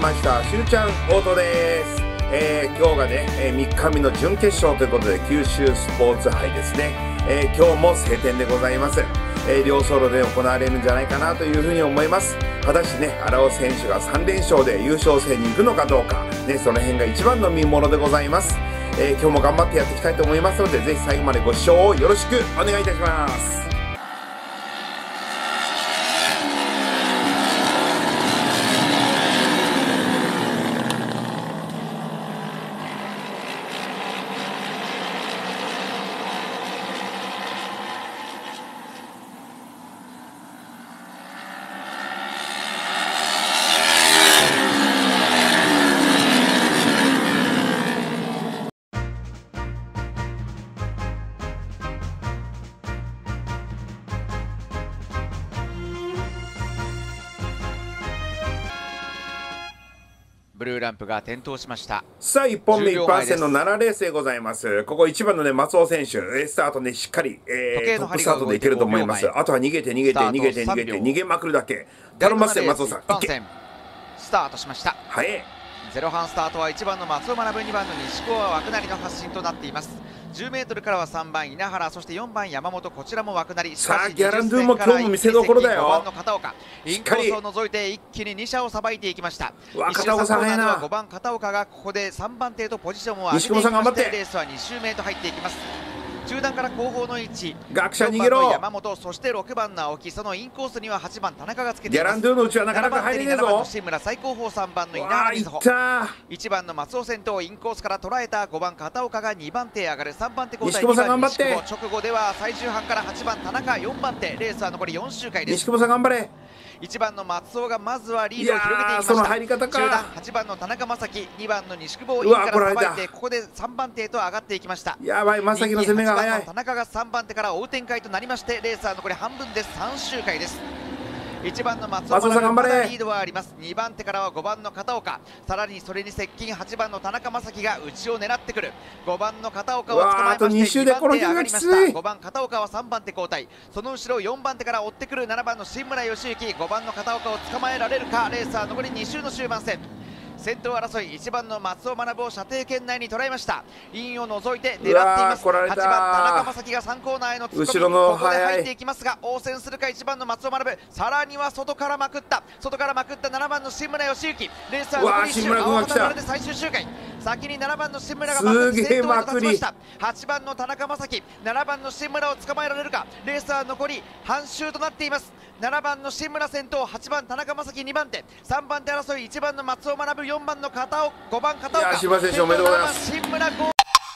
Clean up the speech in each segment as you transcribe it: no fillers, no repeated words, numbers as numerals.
ました。しゅうちゃんオートです。今日がね、3日目の準決勝ということで、九州スポーツ杯ですね。今日も晴天でございます。両走路で行われるんじゃないかなというふうに思います。果たしてね、荒尾選手が3連勝で優勝戦に行くのかどうか、ね、その辺が一番の見ものでございます。今日も頑張ってやっていきたいと思いますので、ぜひ最後までご視聴をよろしくお願いいたします。 ブルーランプが点灯しました。 さあ、1本目一般戦の7レースでございます。ここ1番のね、松尾選手、スタートね、しっかり、トップスタートでいけると思います。あとは逃げて、逃げまくるだけ。頼ませて、松尾さん。 一般戦スタートしました。 はい。 ゼロ半スタートは1番の松尾学、2番の西高は枠なりの発進となっています。10メートルからは3番稲原、そして4番山本、こちらも枠なり。 さあ、ギャランドゥも今日も見せどころだよ。 5番の片岡、インコースを除いて一気に2車をさばいていきました。 片岡さん早いな。 5番片岡がここで3番手とポジションを上げていきまして、レースは2周目へと入っていきます。中段から後方の位置、 学者逃げろ。 山本、そして6番の青木、そのインコースには8番田中がつけています。 ギャランドゥのうちはなかなか入れないぞ。 7番の新村、最後方3番の稲原瑞穂、1番の松尾先頭、インコースから捉えた5番片岡が2番手上がる。3番手交代、2番西久保、直後では最終半から8番田中、4番手、レースは残り4周回です。 西久保さん頑張れ。 1番の松尾がまずはリードを広げていきました。 その入り方か。 中段8番の田中正樹、2番の西久保をインからさばいて、ここで3番手へと上がっていきました。 やばい、正樹の攻めが早い。 田中が3番手から追う展開となりまして、レースは残り半分です。3周回です。1番の松尾がまだリードはあります。2番手からは5番の片岡、さらにそれに接近8番の田中正樹が内を狙ってくる。5番の片岡を捕まえまして2番手上がりました。5番片岡は3番手交代、その後ろ4番手から追ってくる7番の新村義行、5番の片岡を捕まえられるか。レースは残り2周の終盤戦。先頭争い、1番の松尾学を射程圏内に捉えました。インを除いて狙っています。8番田中正樹が3コーナーへの突っ込み、ここで入っていきますが応戦するか。1番の松尾学、さらには外からまくった7番の新村義行。レースは残り1周、青旗で最終周回。先に7番の新村がまくって先頭に立ちました。8番の田中正樹、7番の新村を捕まえられるか。レースは残り半周となっています。7番の新村先頭、8番田中正樹2番手、3番手争い1番の松尾学、4番の片岡、5番片岡、 柴選手おめでとうございます。 新村5。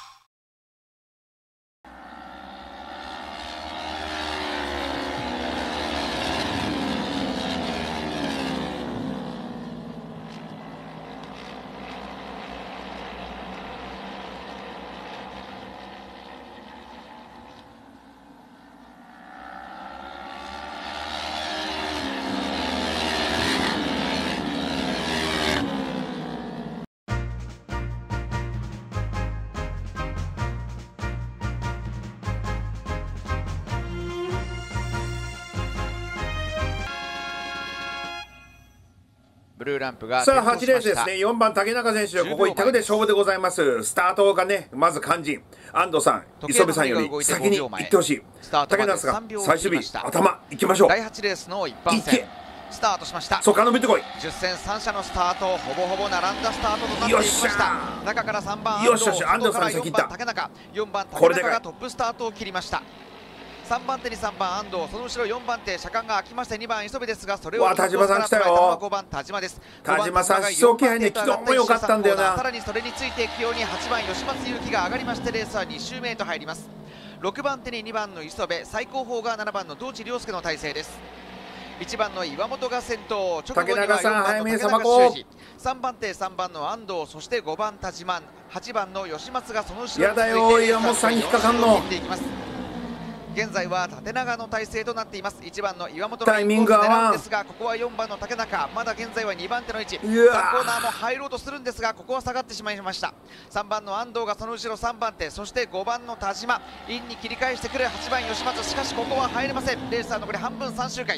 ブルーランプがさあ8レースですね。4番竹中選手、ここ一択で勝負でございます。スタートがね、まず肝心、安藤さん、磯部さんより先に行ってほしい。竹中さんが最終日頭行きましょう。 第8レースの一般戦スタートしました。 そうか、伸びてこい。 10戦3社のスタート、ほぼほぼ並んだスタートとなっていきました。中から3番よしよし、安藤さん先行った。 竹中、4番竹中がトップスタートを切りました。3番手に3番安藤、その後ろ4番手車間が空きまして2番磯部ですが、それを田島さん来たよ。 5番田島です。 田島さん思想気配ね、昨日も良かったんだよな。 さらにそれについて起用に8番吉松勇樹が上がりまして、レースは2周目へと入ります。6番手に2番の磯部、最後方が7番の道地亮介の体制です。1番の岩本が先頭、直後には4番の竹中修司、3番手3番の安藤、そして5番田島、8番の吉松がその後ろに続いてやだよ、岩本さんに引っかかんの。 現在は縦長の体勢となっています。1番の岩本のタイミングはですが、ここは4番の竹中、まだ現在は2番手の位置、3コーナーも入ろうとするんですが、ここは下がってしまいました。3番の安藤がその後ろ3番手、そして5番の田島、インに切り返してくる8番吉松、しかしここは入れません。レースは残り半分3周回。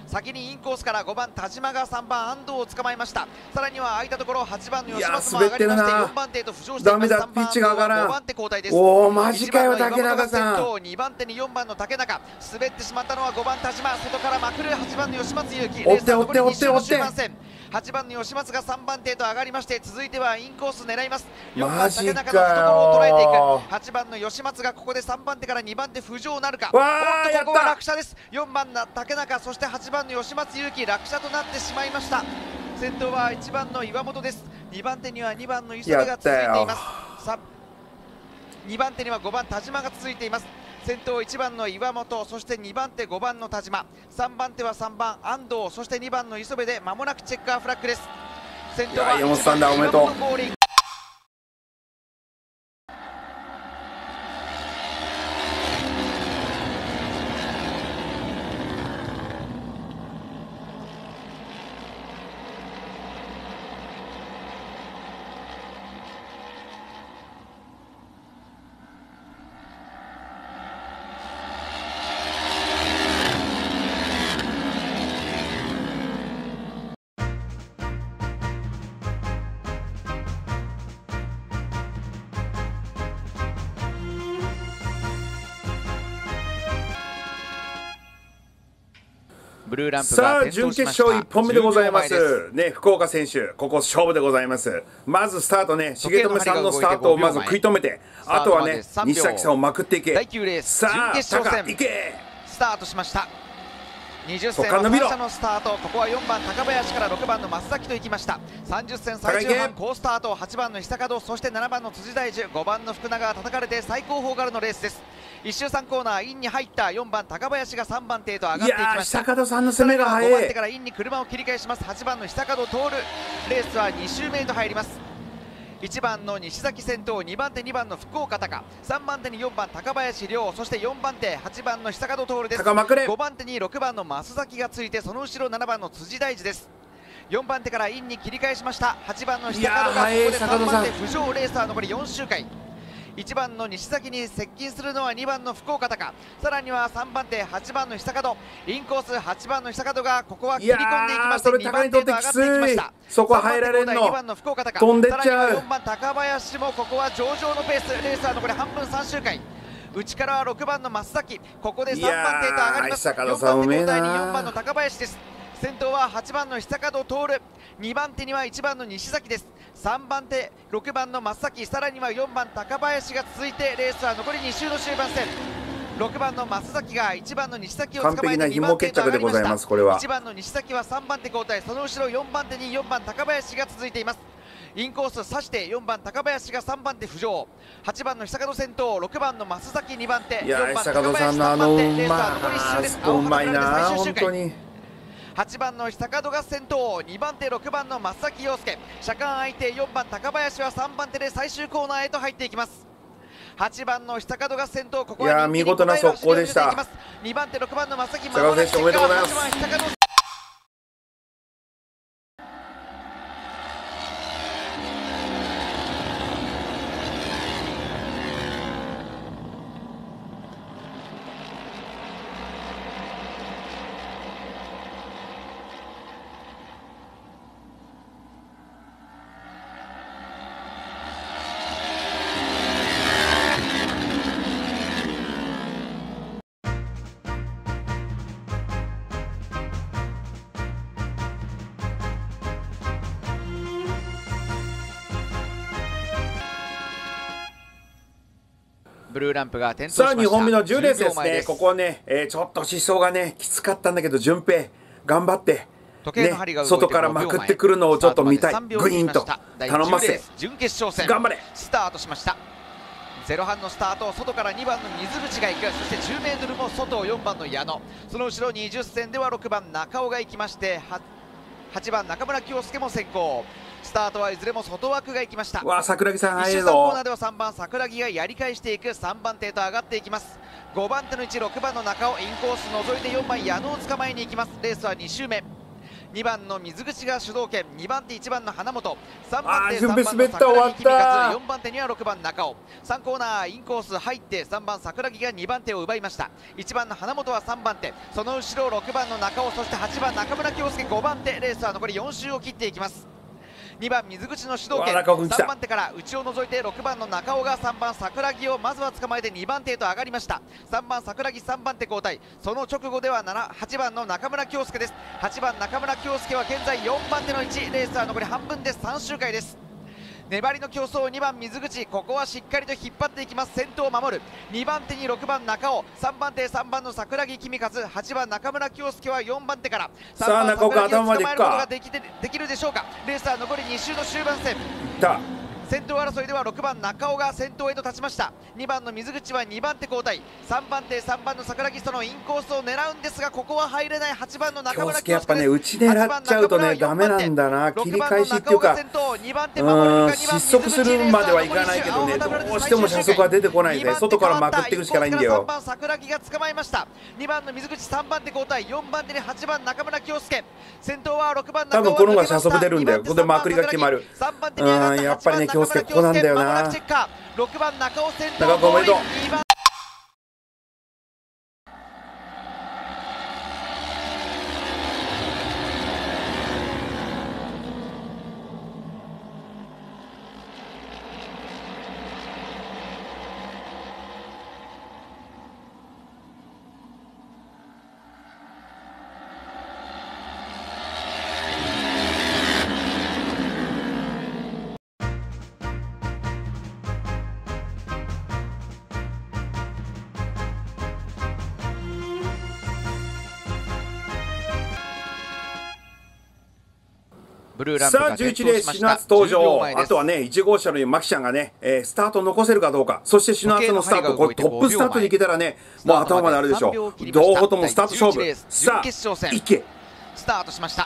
先にインコースから5番田島が3番安藤を捕まえました。さらには空いたところ8番の吉松も上がりまして4番手へと浮上しています。 ダメだ、ピッチが上がらん。 5番手交代です。 おお、マジかよ竹中さん。 2番手に4番の竹中、滑ってしまったのは5番田島、外からまくる8番の吉松勇樹。 追って追って追って追って。 8番の吉松が3番手へと上がりまして、続いてはインコース狙います。4番マジ竹中かの懐を捉えていく。 よ。 8番の吉松がここで3番手から2番手浮上なるか。 わー、やっここはた。 落車です。4番の竹中、そして8番の吉松勇樹、落車となってしまいました。先頭は1番の岩本です。2番手には2番の磯部が続いています。2番手には5番田島が続いています。先頭1番の岩本、そして2番手5番の田島、3番手は3番安藤、そして2番の磯部で間もなくチェッカーフラッグです。先頭は山本さんだ、おめでとう。 ブルーランプさあが点準決灯しました。 勝1本目でございます 10秒前です。 ね、福岡選手ここ勝負でございます。まずスタートね、重留さんのスタートをまず食い止めて、あとはね西崎さんをまくっていけ。 第9レースさあ準決勝戦いけ。 スタートしました。20 そっ戦はから伸びろ 3社のスタート、ここは4番高林から6番の増崎と行きました。30戦最終盤好スタート、8番の久門、そして7番の辻大樹、5番の福永が叩かれて最高峰からのレースです。1周3コーナーインに入った4番高林が3番手へと上がっていきました。 久門さんの攻めが速い。 5番手からインに車を切り返します。8番の久門徹、レースは2周目へと入ります。1番の西崎先頭、2番手2番の福岡隆、3番手に4番高林亮、そして4番手8番の久門徹です。5番手に6番の増崎がついて、その後ろ7番の辻大樹です。4番手からインに切り返しました。8番の久門がここで3番手浮上。レースは残り4周回。1番の西崎に接近するのは2番の福岡隆、さらには3番手8番の久門、インコース8番の久門がここは切り込んでいきまして、2番手へと上がっていきました。 そこ入られるの 2番の福岡隆、 飛んでっちゃう。 さらには4番高林もここは上々のペース。レースは残り半分3周回。内からは6番の増崎、ここで3番手へと上がります。4番手交代に4番の高林です。先頭は8番の久門徹、2番手には1番の西崎です。3番手6番の増崎、さらには4番高林が続いて、レースは残り2周の終盤戦。6番の増崎が1番の西崎を捕まえて2番手へと上がりました。1番の西崎は3番手交代、その後ろ4番手に4番高林が続いています。インコース刺して4番高林が3番手浮上、8番の久門先頭、6番の増崎2番手、4番高林3番手。レースは残り1周です。 うまいな本当に。 8番の久門が先頭、2番手6番の増崎陽介、車間相手4番高林は3番手で最終コーナーへと入っていきます。8番の久門が先頭、ここは見事な速攻でした。 2番手6番の増崎、 久門選手おめでとうございます。 ブルーランプが点灯しました。 さあ2本目の10レースですね。ここはね、ちょっと疾走がねきつかったんだけど、順平頑張って、ね、外からまくってくるのをちょっと見たい。グイーンと頼ませ。 準決勝戦頑張れ。 スタートしました。0半のスタート、外から2番の水口が行く、そして 10m も外を4番の矢野、その後ろ20戦では6番中尾が行きまして、8番中村京介も先行。スタートはいずれも外枠が行きました。 わあ桜木さん 1周3コーナーでは3番桜木がやり返していく。3番手へと上がっていきます。5番手の位置6番の中尾、インコース覗いて4番矢野を捕まえに行きます。レースは2周目。 2番の水口が主導権、2番手1番の花本、3番手3番の滑った終わった。 4番手には6番中尾、3コーナーインコース入って3番桜木が2番手を奪いました。1番の花本は3番手、その後ろ6番の中尾、そして8番中村京介5番手。レースは残り4周を切っていきます。2番水口の主導権、3番手から内を除いて6番の中尾が3番桜木をまずは捕まえて2番手へと上がりました。3番桜木3番手交代、その直後では8番の中村京介です。8番中村京介は現在4番手の位置。レースは残り半分で3周回です。粘りの競争、2番水口、ここはしっかりと引っ張っていきます。先頭を守る2番手に6番中尾、3番手3番の桜木君和、8番中村京介は4番手から3番桜木を捕まえることができるでしょうか。レースは残り2周の終盤戦。先頭争いでは6番中尾が先頭へと立ちました。2番の水口は2番手交代、3番手3番の桜木、そのインコースを狙うんですがここは入れない。8番の中村京介です。 やっぱね打ち狙っちゃうとねダメなんだな。切り返しっていうか失速するまではいかないけどね、どうしても車速は出てこないで外からまくっていくしかないんだよ。 3番桜木が捕まえました。2番の水口3番手交代、4番手に8番中村京介、先頭は6番中尾。 多分この方が車速出るんだよ。ここでまくりが決まる。やっぱりね京介ここなんだよな。 6番中尾先頭、 中尾おめでとう。さあ11レース、篠松登場。あとはね1号車のマキちゃんがね、スタート残せるかどうか。そして篠松のスタート、これトップスタートに行けたらねもう頭まであるでしょう。両方ともスタート勝負。さあ行け。 スタートしました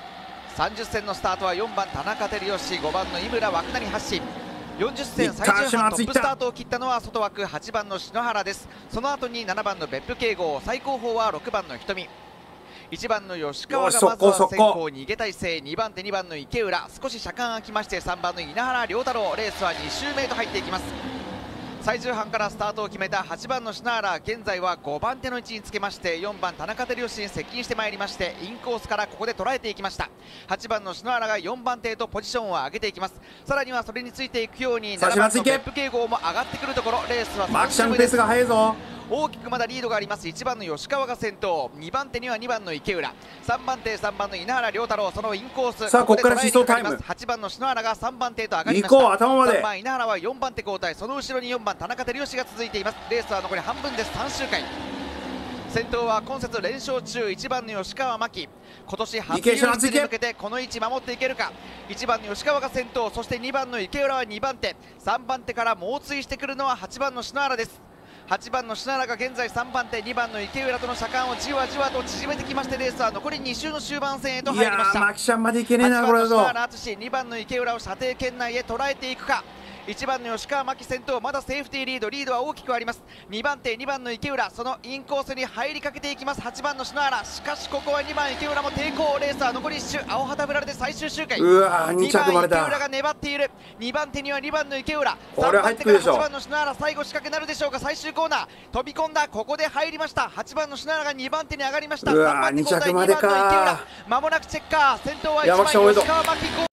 。30戦のスタートは4番田中照義、5番の井村枠成発進。40戦最終半トップスタートを切ったのは外枠8番の篠原です。その後に7番の別府慶吾、最後方は6番の瞳、1番の吉川がまずは先行逃げ体制、2番手2番の池浦、少し車間空きまして3番の稲原良太郎。レースは2周目へと入っていきます。最終半からスタートを決めた8番の篠原、現在は5番手の位置につけまして4番田中照義に接近してまいりまして、インコースからここで捉えていきました。8番の篠原が4番手へとポジションを上げていきます。さらにはそれについていくように7番の別府慶吾も上がってくるところ。レースはマキちゃんペースが速いぞ。 大きくまだリードがあります。1番の吉川が先頭、2番手には2番の池浦、3番手3番の稲原良太郎、そのインコース。 さあここから疾走タイム。 8番の篠原が3番手へと上がりました。 行こう頭まで。 3番稲原は4番手交代、その後ろに4番田中照義が続いています。レースは残り半分です。3周回。先頭は今節連勝中1番の吉川真希、今年初優勝に向けてこの位置守っていけるか。1番の吉川が先頭、そして2番の池浦は2番手、3番手から猛追してくるのは8番の篠原です。8番の篠原が現在3番手、2番の池浦との車間をじわじわと縮めてきまして、レースは残り2周の終盤戦へと入りました。 マキちゃんまでいけねえなこれだぞ。 8番の篠原敦、2番の池浦を射程圏内へ捉えていくか。1番の吉川真希先頭、まだセーフティーリードは大きくあります。2番手2番の池浦、そのインコースに入りかけていきます。8番の篠原、しかしここは2番池浦も抵抗。レースは残り1周、青旗ぶられて最終周回。 うわ2着までだ。 2番池浦が粘っている。2番手には2番の池浦、 これ入ってくるでしょ。 8番の篠原、最後仕掛けなるでしょうか。最終コーナー飛び込んだ、ここで入りました。8番の篠原が2番手に上がりました。3番手交代、2番の池浦、まもなくチェッカー。先頭は1番吉川真希。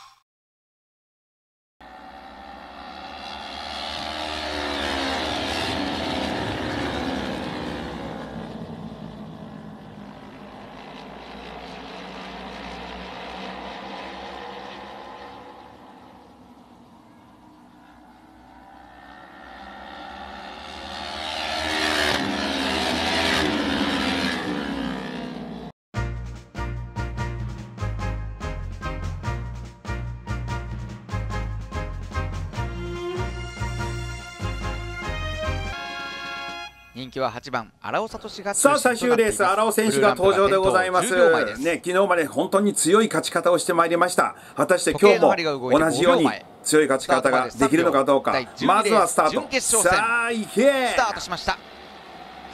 人気は8番荒尾聡が。 さあ最終レース、荒尾選手が登場でございますね。昨日まで本当に強い勝ち方をしてまいりました。果たして今日も同じように強い勝ち方ができるのかどうか。まずはスタート。さあ行け。 スタートしました。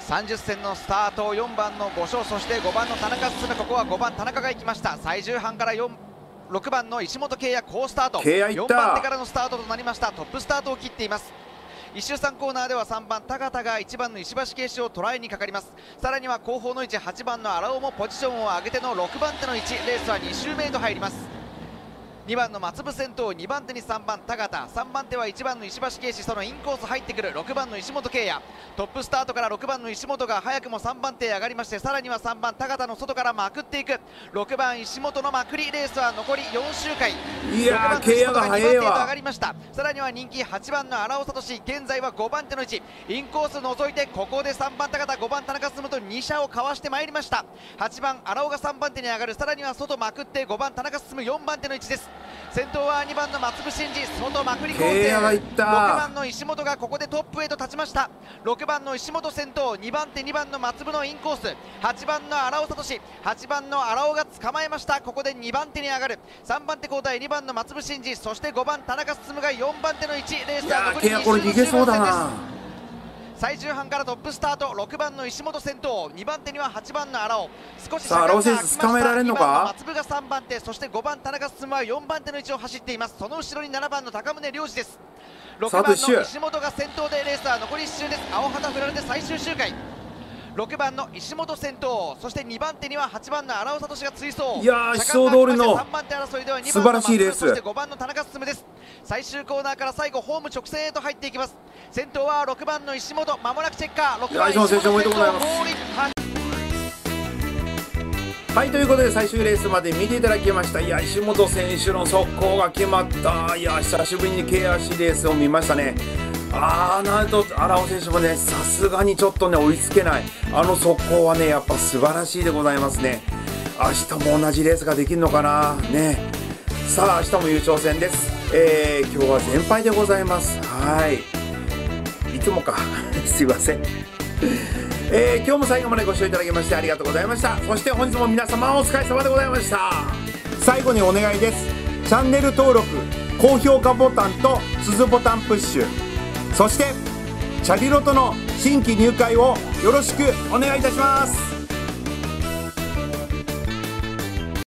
30戦のスタート、4番の5勝、そして5番の田中進、ここは5番田中が行きました。最終半から6番の石本圭也好スタート、4番手からのスタートとなりました。トップスタートを切っています。1周3コーナーでは3番田形が1番の石橋圭司を捉えにかかります。さらには後方の位置8番の荒尾もポジションを上げての6番手の位置、レースは2周目へと入ります。2番の松部先頭、2番手に3番田形、3番手は1番の石橋圭司、そのインコース入ってくる6番の石本圭也、トップスタートから6番の石本が早くも3番手へ上がりまして、さらには3番田形の外からまくっていく6番石本のまくり、レースは残り4周回。 いやー、圭也が早いわ。 2番手へと上がりました。さらには人気8番の荒尾聡、現在は5番手の位置、インコース除いてここで3番田形、5番田中進と2車をかわしてまいりました。8番荒尾が3番手に上がる、さらには外まくって5番田中進4番手の位置です。先頭は2番の松部真司、外まくり構成、6番の石本がここでトップへと立ちました。6番の石本先頭、2番手2番の松部のインコース、8番の荒尾聡、8番の荒尾が捕まえました。ここで2番手に上がる、3番手交代、2番の松部真司、そして5番田中進が4番手の位置、レースは残り2周の終盤戦です。最終半からトップスタート、6番の石本先頭、2番手には8番の荒尾、少し差が開きました。2番の松部が3番手、そして5番田中進は4番手の位置を走っています。その後ろに7番の高宗良二です。6番の石本が先頭で、レースは残り1周です。青旗振られて最終周回、6番の石本先頭、そして2番手には8番の荒尾聡が追走。 いやー、思想通りの素晴らしいレース、 そして5番の田中進です。最終コーナーから最後ホーム直線へと入っていきます。先頭は6番の石本、まもなくチェッカー、6番石本先頭、 おめでとうございます。はい、ということで最終レースまで見ていただきました。いや、石本選手の速攻が決まった。いや、久しぶりに KRC レースを見ましたね。なんと荒尾選手もね、さすがにちょっとね追いつけない、速攻はねやっぱ素晴らしいでございますね。明日も同じレースができるのかなね。さあ明日も優勝戦です。今日は全敗でございます。はい、いつもかすいません。今日も最後までご視聴いただきましてありがとうございました。そして本日も皆様お疲れ様でございました。最後にお願いです。チャンネル登録、高評価ボタンと鈴ボタンプッシュ、そしてチャリロトの新規入会をよろしくお願いいたします。